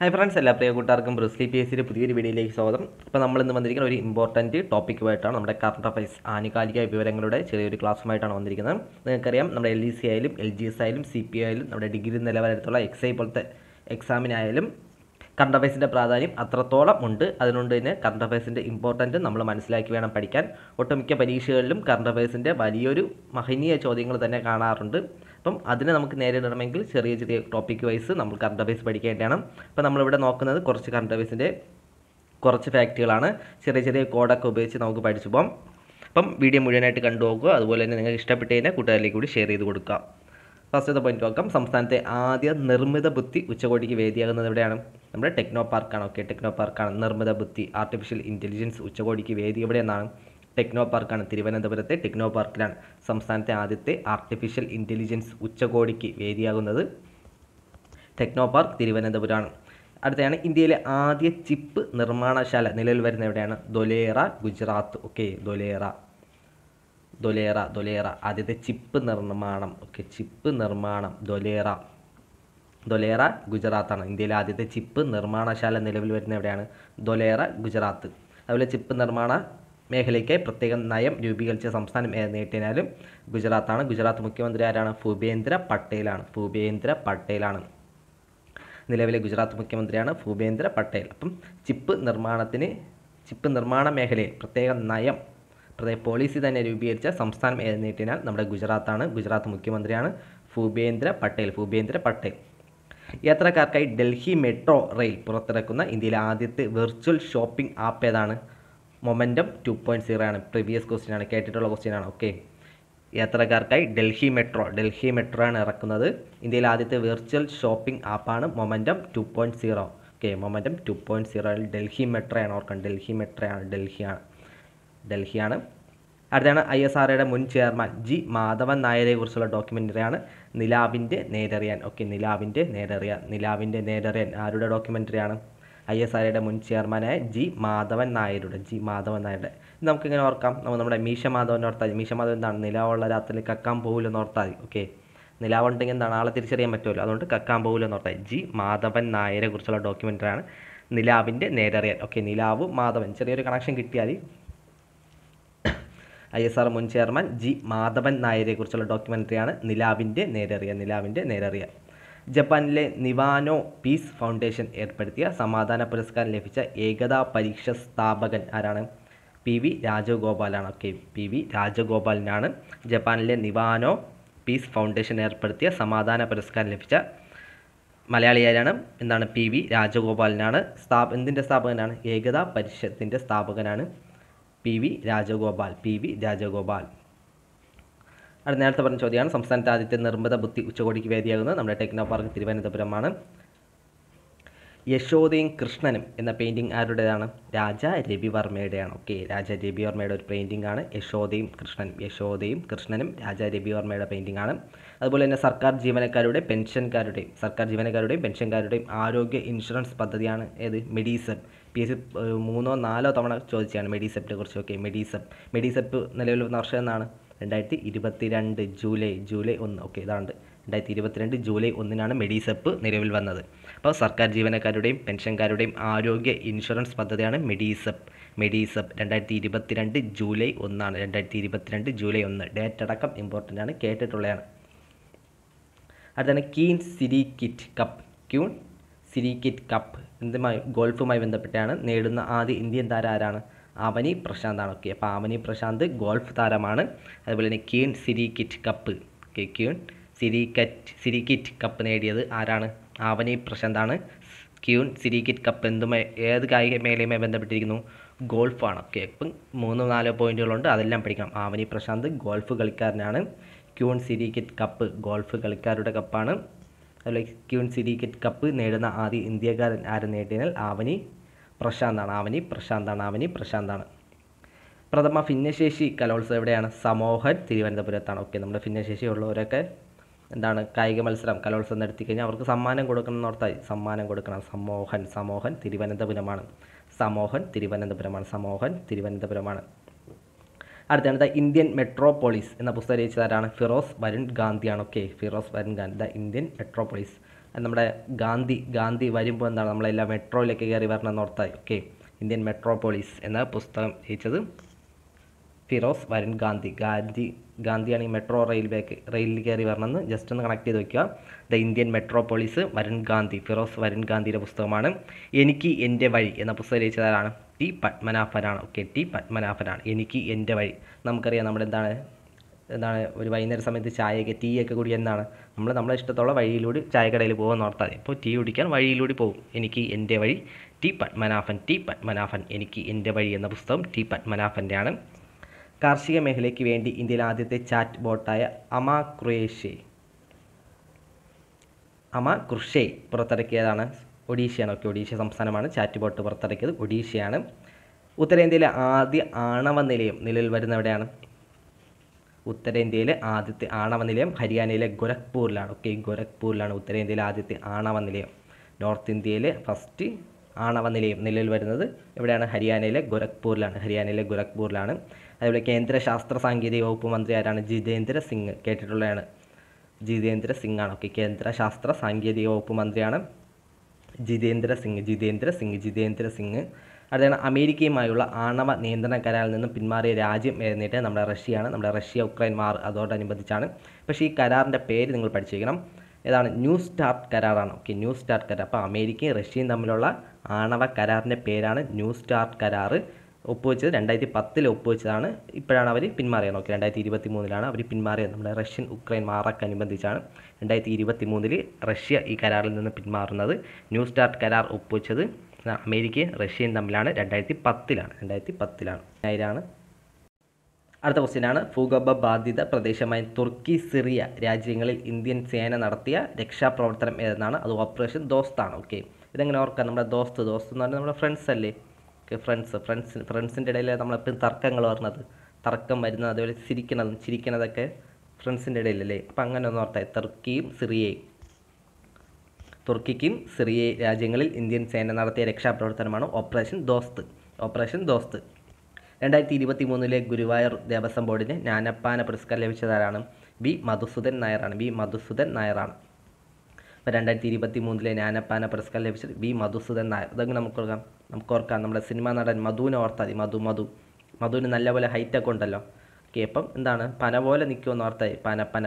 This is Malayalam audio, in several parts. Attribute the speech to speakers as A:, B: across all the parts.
A: ഹായ് ഫ്രണ്ട്സ്, എല്ലാ പ്രിയ കൂട്ടുകാർക്കും ബ്രൂസ്ലി PSCയുടെ പുതിയൊരു വീഡിയോയിലേക്ക് സ്വാഗതം. ഇപ്പോൾ നമ്മൾ ഇന്ന് വന്നിരിക്കുന്ന ഒരു ഇമ്പോർട്ടൻറ്റ് ടോപ്പിക്കുമായിട്ടാണ് നമ്മുടെ കറണ്ട് അഫയേഴ്സ് ആനുകാലിക വിവരങ്ങളുടെ ചെറിയൊരു ക്ലാസ്സുമായിട്ടാണ് വന്നിരിക്കുന്നത്. നിങ്ങൾക്കറിയാം, നമ്മുടെ LEC ആയാലും LGS ആയാലും CPO ആയാലും നമ്മുടെ ഡിഗ്രി നിലവാരത്തുള്ള XI പോലത്തെ എക്സാമിനായാലും കറണ്ട് അഫയേഴ്സിൻ്റെ പ്രാധാന്യം അത്രത്തോളം ഉണ്ട്. അതുകൊണ്ട് തന്നെ കറണ്ട് അഫയേഴ്സിൻ്റെ ഇമ്പോർട്ടൻറ്റ് നമ്മൾ മനസ്സിലാക്കി വേണം പഠിക്കാൻ. ഒട്ടുമിക്ക പരീക്ഷകളിലും കറണ്ട് അഫയേഴ്സിൻ്റെ വലിയൊരു മഹനീയ ചോദ്യങ്ങൾ തന്നെ കാണാറുണ്ട്. അപ്പം അതിനെ നമുക്ക് നേരിടണമെങ്കിൽ ചെറിയ ചെറിയ ടോപ്പിക് വൈസ് നമ്മൾ കറണ്ട് അഫയേഴ്സ് പഠിക്കേണ്ടതാണ്. അപ്പോൾ നമ്മളിവിടെ നോക്കുന്നത് കുറച്ച് കറണ്ട് അഫയേഴ്സിൻ്റെ കുറച്ച് ഫാക്റ്റുകളാണ്. ചെറിയ ചെറിയ കോഡൊക്കെ ഉപയോഗിച്ച് നമുക്ക് പഠിച്ചു പോകാം. അപ്പം വീഡിയോ മുഴുവനായിട്ട് കണ്ടു നോക്കുക. അതുപോലെ തന്നെ നിങ്ങൾക്ക് ഇഷ്ടപ്പെട്ട് കഴിഞ്ഞാൽ കൂട്ടുകാരിലേക്ക് കൂടി ഷെയർ ചെയ്ത് കൊടുക്കുക. ഫസ്റ്റത്തെ പോയിന്റ് നോക്കാം. സംസ്ഥാനത്തെ ആദ്യ നിർമ്മിത ബുദ്ധി ഉച്ചകോടിക്ക് വേദിയാകുന്നത് എവിടെയാണ്? നമ്മുടെ ടെക്നോ പാർക്കാണ്. ഓക്കെ, ടെക്നോ പാർക്കാണ്. നിർമ്മിത ബുദ്ധി ആർട്ടിഫിഷ്യൽ ഇൻ്റലിജൻസ് ഉച്ചകോടിക്ക് വേദി എവിടെയെന്നാണ്? ടെക്നോ പാർക്കാണ്. തിരുവനന്തപുരത്തെ ടെക്നോ പാർക്കിലാണ് സംസ്ഥാനത്തെ ആദ്യത്തെ ആർട്ടിഫിഷ്യൽ ഇൻ്റലിജൻസ് ഉച്ചകോടിക്ക് വേദിയാകുന്നത്. Techno park തിരുവനന്തപുരമാണ്. അടുത്തതാണ് ഇന്ത്യയിലെ ആദ്യ ചിപ്പ് നിർമ്മാണശാല നിലവിൽ വരുന്ന എവിടെയാണ്? ധൊലേറ, ഗുജറാത്ത്. ഓക്കെ, ധൊലേറ ആദ്യത്തെ ചിപ്പ് നിർമ്മാണം. ഓക്കെ, ചിപ്പ് നിർമ്മാണം ധൊലേറ ഗുജറാത്താണ്. ഇന്ത്യയിലെ ആദ്യത്തെ ചിപ്പ് നിർമ്മാണശാല നിലവിൽ വരുന്ന എവിടെയാണ്? ധൊലേറ, ഗുജറാത്ത്. അതുപോലെ ചിപ്പ് നിർമ്മാണ മേഖലയ്ക്ക് പ്രത്യേക നയം രൂപീകരിച്ച സംസ്ഥാനം ഏതെന്നിട്ടാലും ഗുജറാത്താണ്. ഗുജറാത്ത് മുഖ്യമന്ത്രി ആരാണ്? ഭൂപേന്ദ്ര പട്ടേലാണ്. നിലവിലെ ഗുജറാത്ത് മുഖ്യമന്ത്രിയാണ് ഭൂപേന്ദ്ര പട്ടേൽ. അപ്പം ചിപ്പ് നിർമ്മാണ മേഖലയിൽ പ്രത്യേക പോളിസി തന്നെ രൂപീകരിച്ച സംസ്ഥാനം ഏതെന്നിട്ടാൽ നമ്മുടെ ഗുജറാത്താണ്. ഗുജറാത്ത് മുഖ്യമന്ത്രിയാണ് ഭൂപേന്ദ്ര പട്ടേൽ. യാത്രക്കാർക്കായി ഡൽഹി മെട്രോ റെയിൽ പുറത്തിറക്കുന്ന ഇന്ത്യയിലെ ആദ്യത്തെ വെർച്വൽ ഷോപ്പിംഗ് ആപ്പ് ഏതാണ്? മൊമെൻറ്റം 2.0 ആണ്. പ്രീവിയസ് ക്വസ്റ്റ്യൻ ആണ്, കേട്ടിട്ടുള്ള ക്വസ്റ്റ്യൻ ആണ്. ഓക്കെ, യാത്രക്കാർക്കായി ഡൽഹി മെട്രോ ആണ് ഇറക്കുന്നത്. ഇന്ത്യയിലെ ആദ്യത്തെ വെർച്വൽ ഷോപ്പിംഗ് ആപ്പാണ് മൊമെൻറ്റം 2.0. ഓക്കെ, മൊമെൻറ്റം 2.0 ഡൽഹി മെട്രോയാണ്. ഓർക്കണം, ഡൽഹിയാണ്. അടുത്താണ് ISROയുടെ മുൻ ചെയർമാൻ ജി മാധവൻ നായരെ കുറിച്ചുള്ള ഡോക്യുമെൻ്ററിയാണ് നിലാവിൻ്റെ നേരറിയാൻ. ഓക്കെ, നിലാവിൻ്റെ നേരറിയാൻ ആരുടെ ഡോക്യുമെൻ്ററിയാണ്? ISROയുടെ മുൻ ചെയർമാനായ ജി മാധവൻ നായരുടെ. നമുക്കിങ്ങനെ ഓർക്കാം. നമ്മുടെ മീശ മാധവൻ ഓർത്താൽ മതി. മീശ മാധവൻ എന്താണ്? നിലാവുള്ള രാത്രിയിൽ കക്കാൻ പോകില്ലെന്ന് ഓർത്താൽ മതി. ഓക്കെ, നിലാവുണ്ടെങ്കിൽ എന്താണ്? ആളെ തിരിച്ചറിയാൻ പറ്റുമല്ലോ, അതുകൊണ്ട് കക്കാൻ പോകില്ലെന്ന് ഓർത്താൽ. ജി മാധവൻ നായരെ കുറിച്ചുള്ള ഡോക്യുമെൻ്ററിയാണ് നിലാവിൻ്റെ നേരറിയാൻ. ഓക്കെ, നിലാവ് മാധവൻ ചെറിയൊരു കണക്ഷൻ കിട്ടിയാൽ ISRO മുൻ ചെയർമാൻ ജി മാധവൻ നായരെ കുറിച്ചുള്ള ഡോക്യുമെൻ്ററിയാണ് നിലാവിൻ്റെ നേരറിയാൻ. ജപ്പാനിലെ നിവാനോ പീസ് ഫൗണ്ടേഷൻ ഏർപ്പെടുത്തിയ സമാധാന പുരസ്കാരം ലഭിച്ച ഏകതാ പരീക്ഷ സ്ഥാപകൻ ആരാണ്? PV രാജഗോപാലാണ്. ഓക്കെ, PV രാജഗോപാലിനാണ്. ജപ്പാനിലെ നിവാനോ പീസ് ഫൗണ്ടേഷൻ ഏർപ്പെടുത്തിയ സമാധാന പുരസ്കാരം ലഭിച്ച മലയാളിയാരാണ്? എന്താണ്? PV രാജഗോപാലിനാണ്. എന്തിൻ്റെ സ്ഥാപകനാണ്? ഏകതാ പരിഷത്തിൻ്റെ സ്ഥാപകനാണ് PV രാജഗോപാൽ. അടുത്ത നേരത്തെ പറഞ്ഞ ചോദ്യമാണ്. സംസ്ഥാനത്തെ ആദ്യത്തെ നിർമ്മിത ബുദ്ധി ഉച്ചകോടിക്ക് വേദിയാകുന്നത് നമ്മുടെ ടെക്നോ പാർക്ക് തിരുവനന്തപുരമാണ്. യശോദയും കൃഷ്ണനും എന്ന പെയിൻറ്റിങ് ആരുടേതാണ്? രാജാ രവിവർമ്മയുടെയാണ്. ഓക്കെ, രാജാ രവിവർമ്മയുടെ ഒരു പെയിൻറ്റിംഗ് ആണ് യശോദയും കൃഷ്ണനും രാജാ രവിവർമ്മയുടെ പെയിൻറ്റിംഗ് ആണ്. അതുപോലെ തന്നെ സർക്കാർ ജീവനക്കാരുടെയും പെൻഷൻകാരുടെയും ആരോഗ്യ ഇൻഷുറൻസ് പദ്ധതിയാണ് ഏത്? മെഡിസെപ്പ്. PSC 3 or 4 തവണ ചോദിച്ചാണ് മെഡിസെപ്പിനെ കുറിച്ച്. ഓക്കെ, മെഡിസെപ്പ് നിലവിൽ വന്ന വർഷം എന്നാണ്? 2022 ജൂലൈ 1. ഓക്കെ, ഇതാണ് 2022 ജൂലൈ 1 മെഡിസെപ്പ് നിലവിൽ വന്നത്. അപ്പോൾ സർക്കാർ ജീവനക്കാരുടെയും പെൻഷൻകാരുടെയും ആരോഗ്യ ഇൻഷുറൻസ് പദ്ധതിയാണ് മെഡിസെപ്പ്. 2022 ജൂലൈ 1. ഡേറ്റ് അടക്കം ഇമ്പോർട്ടൻ്റ് ആണ്, കേട്ടിട്ടുള്ളതാണ്. അടുത്താണ് ക്വീൻ സിരിക്കിറ്റ് കപ്പ് ഗോൾഫുമായി ബന്ധപ്പെട്ടാണ്. നേടുന്ന ആദ്യ ഇന്ത്യൻ താരം ആരാണ്? അവനി പ്രശാന്താണ്. ഓക്കെ, അപ്പോൾ അവനി പ്രശാന്ത് ഗോൾഫ് താരമാണ്. അതുപോലെ തന്നെ ക്വീൻ സിരിക്കിറ്റ് കപ്പ് നേടിയത് ആരാണ്? അവനി പ്രശാന്താണ്. ക്വീൻ സിരിക്കിറ്റ് കപ്പ് ഏത് കായിക മേഖലയുമായി ബന്ധപ്പെട്ടിരിക്കുന്നു? ഗോൾഫാണ്. ഓക്കെ, അപ്പം 3-4 പോയിന്റുകളുണ്ട്, അതെല്ലാം പഠിക്കണം. അവനി പ്രശാന്ത് ഗോൾഫ് കളിക്കാരനാണ്. ക്വീൻ സിരിക്കിറ്റ് കപ്പ് ഗോൾഫ് കളിക്കാരുടെ കപ്പാണ്. അതുപോലെ ക്വീൻ സിരിക്കിറ്റ് കപ്പ് നേടുന്ന ആദ്യ ഇന്ത്യക്കാരൻ ആര് നേടിയാൽ? അവനി പ്രശാന്താണ്. പ്രഥമ ഭിന്നശേഷി കലോത്സവം എവിടെയാണ്? സമോഹൻ തിരുവനന്തപുരത്താണ്. ഓക്കെ, നമ്മുടെ ഭിന്നശേഷി ഉള്ളവരൊക്കെ എന്താണ് കായിക മത്സരം കലോത്സവം നടത്തി കഴിഞ്ഞാൽ അവർക്ക് സമ്മാനം കൊടുക്കണം എന്നോർത്തായി. സമോഹൻ തിരുവനന്തപുരമാണ്. അടുത്തത് ഇന്ത്യൻ മെട്രോപോളിസ് എന്ന പുസ്തകം രചിച്ചതാരാണ്? ഫിറോസ് വരുൺ ഗാന്ധിയാണ്. Okay, Feroze Varun Gandhi. The Indian metropolis നമ്മുടെ ഗാന്ധി വരുമ്പോൾ എന്താണ് നമ്മളെല്ലാം മെട്രോയിലേക്ക് കയറി വരണം എന്നോർത്തായി. ഓക്കെ, ഇന്ത്യൻ മെട്രോപോളിസ് എന്ന പുസ്തകം രചിച്ചത് ഫിറോസ് വരുൺ ഗാന്ധിയാണ് ഈ മെട്രോ റെയിലിൽ കയറി വരണമെന്ന് ജസ്റ്റ് ഒന്ന് കണക്ട് ചെയ്ത് വയ്ക്കുക. The Indian metropolis Feroze Varun ഗാന്ധിയുടെ പുസ്തകമാണ്. എനിക്ക് എൻ്റെ വഴി എന്ന പുസ്തകം രചിച്ചതാണ് ടി പത്മനാഭനാണ്. ഓക്കെ, ടി പത്മനാഭനാണ് എനിക്ക് എൻ്റെ വഴി. നമുക്കറിയാം നമ്മുടെ എന്താണ് ഒരു വൈകുന്നേര സമയത്ത് ടീയൊക്കെ കുടി എന്താണ് നമ്മളെ ഇഷ്ടത്തുള്ള വഴിയിലൂടെ ചായക്കടയിൽ പോകുമെന്ന് ഓർത്താൽ മതി. ഇപ്പോൾ ടീ കുടിക്കാൻ വഴിയിലൂടെ പോകും. എനിക്ക് എൻ്റെ വഴി ടി പത്മനാഭൻ എനിക്ക് എൻ്റെ വഴി എന്ന പുസ്തകം ടി പത്മനാഭൻ്റെയാണ്. കാർഷിക മേഖലയ്ക്ക് വേണ്ടി ഇന്ത്യയിലെ ആദ്യത്തെ ചാറ്റ് ബോട്ടായ അമ പുറത്തിറക്കിയതാണ് ഒഡീഷയാണ്. ഓക്കെ, ഒഡീഷ സംസ്ഥാനമാണ് ചാറ്റ് ബോട്ട് പുറത്തിറക്കിയത്, ഒഡീഷയാണ്. ഉത്തരേന്ത്യയിലെ ആദ്യ ആണവ നിലയം നിലവിൽ വരുന്നവിടെയാണ്. ഉത്തരേന്ത്യയിലെ ആദ്യത്തെ ആണവ നിലയം ഹരിയാനയിലെ ഗോരഖ്പൂരിലാണ്. ഓക്കെ, ഗോരഖ്പൂരിലാണ് ഉത്തരേന്ത്യയിലെ ആദ്യത്തെ ആണവ നിലയം. നോർത്ത് ഇന്ത്യയിലെ ഫസ്റ്റ് ആണവ നിലയം നിലവിൽ വരുന്നത് എവിടെയാണ്? ഹരിയാനയിലെ ഗോരഖ്പൂരിലാണ്. അതുപോലെ കേന്ദ്ര ശാസ്ത്ര സാങ്കേതിക വകുപ്പ് മന്ത്രി ആരാണ്? ജിതേന്ദ്ര സിംഗ്, കേട്ടിട്ടുള്ളതാണ്. ജിതേന്ദ്ര സിംഗ് ആണ്. ഓക്കെ, കേന്ദ്ര ശാസ്ത്ര സാങ്കേതിക വകുപ്പ് മന്ത്രിയാണ് ജിതേന്ദ്ര സിംഗ്. അടുത്താണ് അമേരിക്കയുമായുള്ള ആണവ നിയന്ത്രണ കരാറിൽ നിന്നും പിന്മാറിയ രാജ്യം ഏതെന്നിട്ട് നമ്മുടെ റഷ്യയാണ്. നമ്മുടെ റഷ്യ-ഉക്രൈൻ വാർ അതോടനുബന്ധിച്ചാണ്. പക്ഷേ ഈ കരാറിൻ്റെ പേര് നിങ്ങൾ പഠിച്ചിരിക്കണം. ഏതാണ്? ന്യൂ സ്റ്റാർട്ട് കരാറാണ്. ഓക്കെ, ന്യൂ സ്റ്റാർട്ട് കരാർ. അപ്പോൾ അമേരിക്കയും റഷ്യയും തമ്മിലുള്ള ആണവ കരാറിൻ്റെ പേരാണ് ന്യൂ സ്റ്റാർട്ട് കരാർ. ഒപ്പുവെച്ചത് 2010 ഒപ്പുവെച്ചതാണ്. ഇപ്പോഴാണ് അവർ പിന്മാറിയത്. ഓക്കെ, 2023 അവർ പിന്മാറിയത്. നമ്മുടെ റഷ്യൻ ഉക്രൈൻ വാറൊക്കെ അനുബന്ധിച്ചാണ് 2023 റഷ്യ ഈ കരാറിൽ നിന്ന് പിന്മാറുന്നത്. ന്യൂ സ്റ്റാർട്ട് കരാർ ഒപ്പുവെച്ചത് അമേരിക്കയും റഷ്യയും തമ്മിലാണ് 2010. അടുത്ത ക്വസ്റ്റ്യനാണ്. ഭൂകമ്പ ബാധിത പ്രദേശമായ തുർക്കി, സിറിയ രാജ്യങ്ങളിൽ ഇന്ത്യൻ സേന നടത്തിയ രക്ഷാപ്രവർത്തനം ഏതെന്നാണ്? അത് ഓപ്പറേഷൻ ദോസ്താണ്. ഓക്കെ, ഇതെങ്ങനെ ഓർക്കാം? നമ്മുടെ ദോസ്ത് എന്ന് പറഞ്ഞാൽ നമ്മുടെ ഫ്രണ്ട്സ് അല്ലേ? ഓക്കെ, ഫ്രണ്ട്സിൻ്റെ ഇടയിൽ നമ്മളെപ്പോഴും തർക്കങ്ങൾ തർക്കം വരുന്നത്, അതുപോലെ ചിരിക്കുന്നതൊക്കെ ഫ്രണ്ട്സിൻ്റെ ഇടയിലല്ലേ? അപ്പം അങ്ങനെ ഒന്ന് ഓർത്തായി. തുർക്കിക്കും സിറിയ രാജ്യങ്ങളിൽ ഇന്ത്യൻ സേന നടത്തിയ രക്ഷാപ്രവർത്തനമാണ് ഓപ്പറേഷൻ ദോസ്ത്. 2023 ഗുരുവായൂർ ദേവസ്വം ബോർഡിന് ജ്ഞാനപ്പാന പുരസ്കാരം ലഭിച്ചതാരാണ്? വി മധുസൂദൻ നായരാണ്. അപ്പോൾ 2023 ജ്ഞാനപ്പാന പുരസ്കാരം ലഭിച്ചത് വി മധുസൂദൻ നായർ. ഇതൊക്കെ നമുക്ക് ഓർക്കാം. നമ്മുടെ സിനിമാ നടൻ മധുവിനെ ഓർത്താൽ മതി. മധുവിന് നല്ലപോലെ ഹൈറ്റൊക്കെ ഉണ്ടല്ലോ. ഓക്കെ, അപ്പം എന്താണ് പന പോലെ നിൽക്കുമെന്ന് ഓർത്തായി.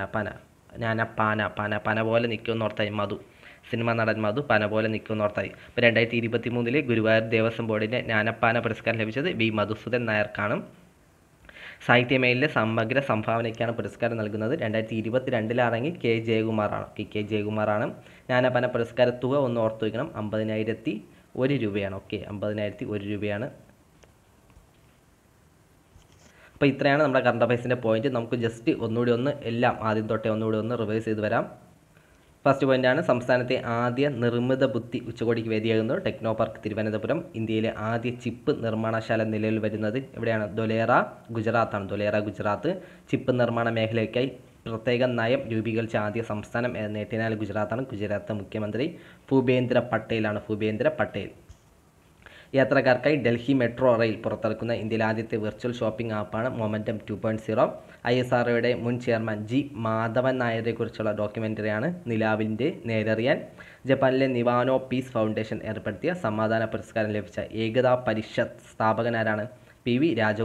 A: പന പോലെ നിൽക്കുമെന്ന് ഓർത്തായി. സിനിമാ നടൻ മധു പന പോലെ നിൽക്കുമെന്ന് ഓർത്തായി. ഇപ്പോൾ 2023 ഗുരുവായൂർ ദേവസ്വം ബോർഡിൻ്റെ ജ്ഞാനപ്പാന പുരസ്കാരം ലഭിച്ചത് വി മധുസൂദൻ നായർക്കാണ്. സാഹിത്യമേഖലയിലെ സമഗ്ര സംഭാവനയ്ക്കാണ് പുരസ്കാരം നൽകുന്നത്. 2022 കെ ജയകുമാറാണ്. ജ്ഞാനപ്പാന പുരസ്കാര തുക ഒന്ന് ഓർത്തു വയ്ക്കണം. 50,001 രൂപയാണ്. ഓക്കെ, 50,001 രൂപയാണ്. അപ്പോൾ ഇത്രയാണ് നമ്മുടെ കറണ്ട് അഫയേഴ്സിൻ്റെ പോയിന്റ്. നമുക്ക് ജസ്റ്റ് എല്ലാം ആദ്യം തൊട്ടേ ഒന്നുകൂടി റിവൈസ് ചെയ്ത് വരാം. ഫസ്റ്റ് പോയിൻ്റാണ് സംസ്ഥാനത്തെ ആദ്യ നിർമ്മിത ബുദ്ധി ഉച്ചകോടിക്ക് വേദിയാകുന്നത് ടെക്നോ പാർക്ക് തിരുവനന്തപുരം. ഇന്ത്യയിലെ ആദ്യ ചിപ്പ് നിർമ്മാണശാല നിലവിൽ വരുന്നത് എവിടെയാണ്? ധൊലേറ ഗുജറാത്ത്. ചിപ്പ് നിർമ്മാണ മേഖലയ്ക്കായി പ്രത്യേക നയം രൂപീകരിച്ച ആദ്യ സംസ്ഥാനം നേട്ടിനാൽ ഗുജറാത്താണ്. ഗുജറാത്ത് മുഖ്യമന്ത്രി ഭൂപേന്ദ്ര പട്ടേൽ. യാത്രക്കാർക്കായി ഡൽഹി മെട്രോ റെയിൽ പുറത്തിറക്കുന്ന ഇന്ത്യയിലെ ആദ്യത്തെ വെർച്വൽ ഷോപ്പിംഗ് ആപ്പാണ് മൊമെൻറ്റം 2.0. ISROയുടെ മുൻ ചെയർമാൻ ജി മാധവൻ നായരെക്കുറിച്ചുള്ള ഡോക്യുമെൻ്ററിയാണ് നിലാവിൻ്റെ നേരറിയാൻ. ജപ്പാനിലെ നിവാനോ പീസ് ഫൗണ്ടേഷൻ ഏർപ്പെടുത്തിയ സമാധാന പുരസ്കാരം ലഭിച്ച ഏകതാ പരിഷത്ത് സ്ഥാപകനാരാണ്? PV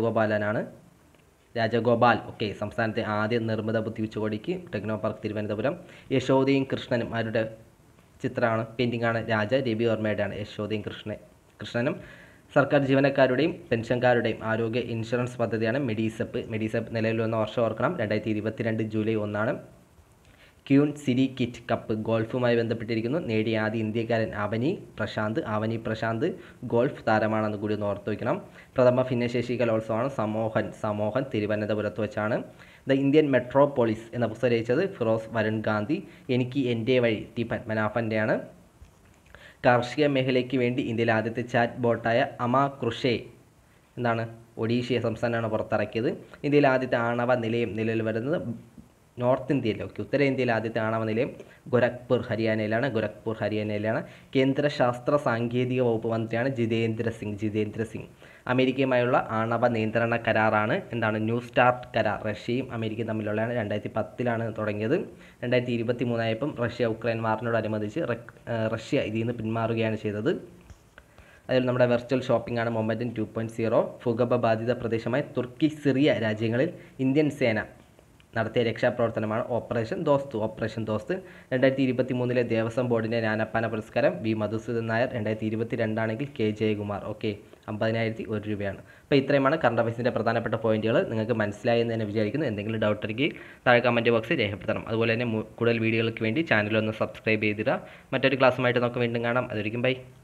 A: രാജഗോപാൽ. ഓക്കെ, സംസ്ഥാനത്തെ ആദ്യ നിർമ്മിത ബുദ്ധി ഉച്ചകോടിക്ക് ടെക്നോ പാർക്ക് തിരുവനന്തപുരം. യശോദയും കൃഷ്ണനും ആരുടെ ചിത്രമാണ്? പെയിൻറ്റിങ്ങാണ് രവിവർമ്മയുടെയാണ്. യശോദയും കൃഷ്ണനും. സർക്കാർ ജീവനക്കാരുടെയും പെൻഷൻകാരുടെയും ആരോഗ്യ ഇൻഷുറൻസ് പദ്ധതിയാണ് മെഡിസെപ്പ്. നിലവിൽ വന്ന വർഷം ഓർക്കണം, 2022 July 1. Queen Sirikit cup ഗോൾഫുമായി ബന്ധപ്പെട്ടിരിക്കുന്നു. നേടിയ ആദ്യ ഇന്ത്യക്കാരൻ അവനി പ്രശാന്ത് ഗോൾഫ് താരമാണെന്ന് കൂടി ഒന്ന് ഓർത്തു വയ്ക്കണം. പ്രഥമ ഭിന്നശേഷി കലോത്സവമാണ് സമോഹൻ തിരുവനന്തപുരത്ത് വെച്ചാണ്. ദ ഇന്ത്യൻ മെട്രോപോളിസ് എന്ന പുസ്തകം രചിച്ചത് ഫിറോസ് വരുൺ ഗാന്ധി. എനിക്ക് എൻ്റെ വഴി ടി പത്മനാഭൻ്റെയാണ്. കാർഷിക മേഖലയ്ക്ക് വേണ്ടി ഇന്ത്യയിലെ ആദ്യത്തെ ചാറ്റ് ബോട്ടായ ഒഡീഷ സംസ്ഥാനമാണ് പുറത്തിറക്കിയത്. ഇന്ത്യയിലെ ആദ്യത്തെ ആണവ നിലയം നിലവിൽ വരുന്നത് നോർത്ത് ഇന്ത്യയിലെ ഉത്തരേന്ത്യയിലെ ആദ്യത്തെ ആണവ നിലയം ഗോരഖ്പൂർ ഹരിയാനയിലാണ്. കേന്ദ്ര ശാസ്ത്ര സാങ്കേതിക വകുപ്പ് മന്ത്രിയാണ് ജിതേന്ദ്ര സിംഗ്. അമേരിക്കയുമായുള്ള ആണവ നിയന്ത്രണ കരാറാണ് എന്താണ് ന്യൂ സ്റ്റാർട്ട് കരാർ. റഷ്യയും അമേരിക്കയും തമ്മിലുള്ളതാണ്. 2010 തുടങ്ങിയത്. 2023 റഷ്യ ഉക്രൈൻ വാറിനോടനുബന്ധിച്ച് റഷ്യ ഇതിൽ നിന്ന് പിന്മാറുകയാണ് ചെയ്തത്. അതിൽ നമ്മുടെ വെർച്വൽ ഷോപ്പിംഗ് ആണ് മൊമെൻറ്റം 2.0. ഭൂകമ്പ ബാധിത പ്രദേശമായ തുർക്കി, സിറിയ രാജ്യങ്ങളിൽ ഇന്ത്യൻ സേന നടത്തിയ രക്ഷാപ്രവർത്തനമാണ് ഓപ്പറേഷൻ ദോസ്ത്. 2023 ദേവസ്വം ബോർഡിൻ്റെ ജ്ഞാനപ്പാന പുരസ്കാരം V Madhusudan Nair. 2022 K Jayakumar. Okay, 50,001 രൂപയാണ്. അപ്പോൾ ഇത്രയുമാണ് കറണ്ട് അഫയേഴ്സിൻ്റെ പ്രധാനപ്പെട്ട പോയിന്റുകൾ. നിങ്ങൾക്ക് മനസ്സിലായി എന്ന് തന്നെ വിചാരിക്കുന്നു. എന്തെങ്കിലും ഡൗട്ട് ഉണ്ടെങ്കിൽ താഴെ കമൻറ്റ് ബോക്സിൽ രേഖപ്പെടുത്തണം. അതുപോലെ തന്നെ കൂടുതൽ വീഡിയോകൾക്ക് വേണ്ടി ചാനലൊന്ന് സബ്സ്ക്രൈബ് ചെയ്തിടുക. മറ്റൊരു ക്ലാസ്സുമായിട്ട് നമുക്ക് വീണ്ടും കാണാം. അതൊരിക്കും ബൈ.